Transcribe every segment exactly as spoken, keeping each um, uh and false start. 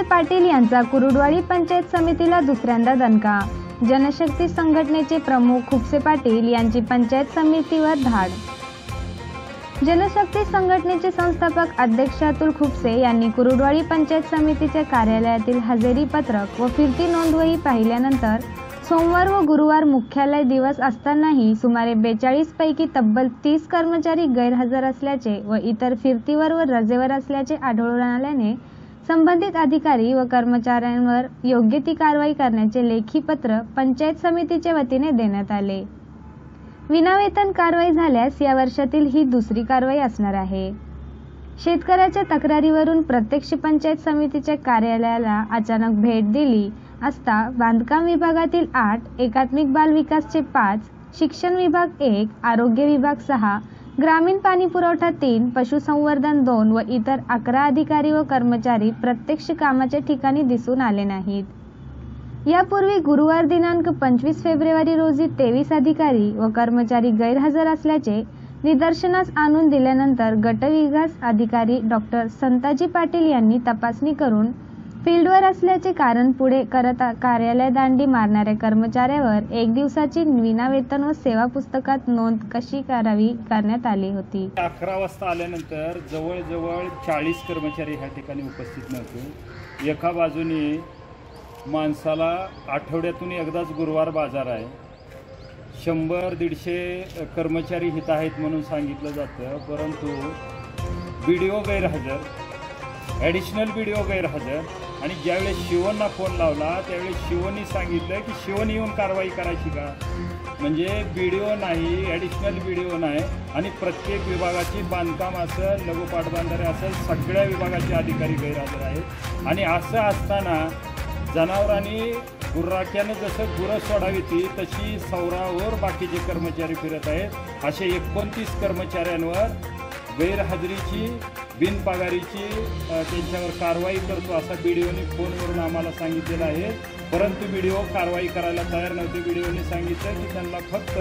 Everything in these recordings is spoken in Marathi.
पाटील यांचा कुरुडवाडी पंचायत समितीला दुसऱ्यांदा दणका। जनशक्ती संघटनेचे प्रमुख खुपसे पाटील यांची पंचायत समितीवर धाड। जनशक्ती संघटनेचे संस्थापक अध्यक्ष अतुल खुपसे यांनी कुरुडवाडी पंचायत समितीच्या कार्यालयातील हजेरी पत्रक व फिरती नोंदवही पाहिल्यानंतर सोमवार व गुरुवार मुख्यालय दिवस असतानाही सुमारे बेचाळीस पैकी तब्बल तीस कर्मचारी गैरहजर असल्याचे व इतर फिरतीवर व रजेवर असल्याचे आढळून आल्याने संबंधित अधिकारी व कर्मचाऱ्यांवर योग्य ती कारवाई करण्याचे लेखी पत्र पंचायत समितीच्या वतीने देण्यात आले। विनावेतन कारवाई झाल्यास या वर्षातील ही दुसरी कारवाई असणार आहे। शेतकऱ्याच्या तक्रारीवरून प्रत्यक्ष पंचायत समितीच्या कार्यालयाला अचानक भेट दिली असता बांधकाम विभागातील आठ, एकात्मिक बाल विकासचे पाच, शिक्षण विभाग एक, आरोग्य विभाग सहा, ग्रामीण पाणी पुरवठा तीन, पशुसंवर्धन दोन व इतर अकरा अधिकारी व कर्मचारी प्रत्यक्ष कामाच्या ठिकाणी दिसून आले नाहीत। यापूर्वी गुरुवार दिनांक पंचवीस फेब्रुवारी रोजी तेवीस अधिकारी व कर्मचारी गैरहजर असल्याचे निदर्शनास आणून दिल्यानंतर गटविकास अधिकारी डॉक्टर संताजी पाटील यांनी तपासणी करून फील्डवर असल्याचे कारण पुढे करत कार्यालय दांडी मारणाऱ्या कर्मचाऱ्यावर एक दिवसाची विनावेतन व सेवा पुस्तकात नोंद कशी करावी करण्यात आली होती। अकरा वाजता आल्यानंतर जवळजवळ चाळीस कर्मचारी ह्या ठिकाणी उपस्थित नव्हते। एका बाजूने माणसाला आठवड्यातून एकदाच गुरुवार बाजार आहे, शंभर दीडशे कर्मचारी हित आहेत म्हणून सांगितलं जातं, परंतु व्हिडिओ गैरहजर, ॲडिशनल व्हिडिओ गैरहजर। आणि ज्यावेळेस शिवनला फोन लावला त्यावेळेस शिवनी सांगितलं की शिवनी येऊन कारवाई करायची का, म्हणजे व्हिडिओ नाही, ॲडिशनल व्हिडिओ नाही आणि प्रत्येक विभागाची बांधकाम असेल, लघु पाटबंधारे असेल, सगळ्या विभागाचे अधिकारी गैरहजर आहेत। आणि असं असताना जनावरांनी गुर्राक्यानं जसं गुरं सोडावी ती तशी सौरावर बाकीचे कर्मचारी फिरत आहेत। असे एकोणतीस कर्मचाऱ्यांवर गैरहजेरीची बिनपगारीची त्यांच्यावर कारवाई करतो असा व्हिडिओने फोनवरून आम्हाला सांगितलेलं आहे, परंतु व्हिडिओ कारवाई करायला तयार नव्हते। व्हिडिओने सांगितलं की त्यांना फक्त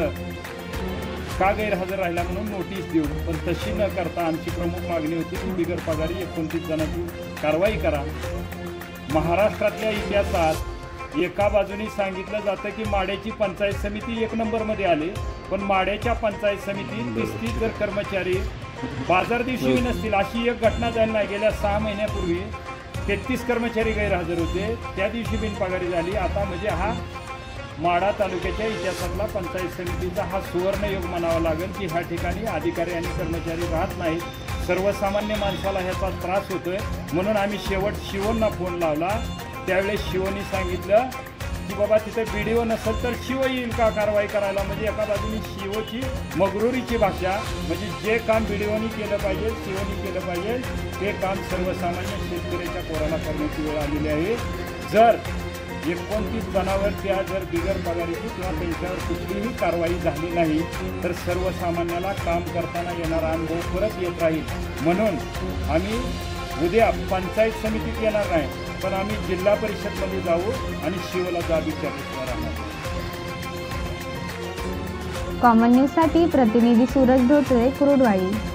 का गैरहजर राहिला म्हणून नोटीस देऊ, पण तशी न करता आमची प्रमुख मागणी होती की बिगर पगारी एकोणतीस जणांची कारवाई करा। महाराष्ट्रातल्या इतिहासात एका बाजूने सांगितलं जातं की माड्याची पंचायत समिती एक नंबरमध्ये आली, पण माड्याच्या पंचायत समितीत तीस तीस जर कर्मचारी बाजार दिवशी नसतील अशी एक घटना झाली नाही। गेल्या सहा महिन्यापूर्वी तेहतीस कर्मचारी गैरहजर होते, त्या दिवशी बिनपगारी झाली। आता म्हणजे हा माढा तालुक्याच्या इतिहासातला पंचायत समितीचा हा सुवर्णयोग म्हणावा लागेल की ह्या ठिकाणी अधिकारी आणि कर्मचारी राहत नाहीत। सर्वसामान्य माणसाला ह्याचा त्रास होतोय, म्हणून आम्ही शेवट शिवनला फोन लावला। त्यावेळेस शिवनी सांगितलं की बाबा तिथे व्हिडिओ नसेल तर शिव येईल का कारवाई करायला, म्हणजे एका बाजूने शिवची मगरुरीची भाषा, म्हणजे जे काम व्हिडिओनी केलं पाहिजे, शिवनी केलं पाहिजे ते काम सर्वसामान्य शेतकऱ्याच्या पोराला करण्याची वेळ आलेली आहे। जर एकोणतीस जणांवर त्या जर बिगर पगारीची किंवा त्यांच्यावर कुठलीही कारवाई झाली नाही तर सर्वसामान्याला काम करताना येणारा अनुभव परत येत राहील। म्हणून आम्ही उद्या पंचायत समितीत येणार नाही, पण आम्ही जिल्हा परिषदमध्ये जाऊ आणि शिवला जाब विचारणार आहोत। कॉमन न्यूज साठी प्रतिनिधी सूरज धोत्रे, कुरुडवाडी।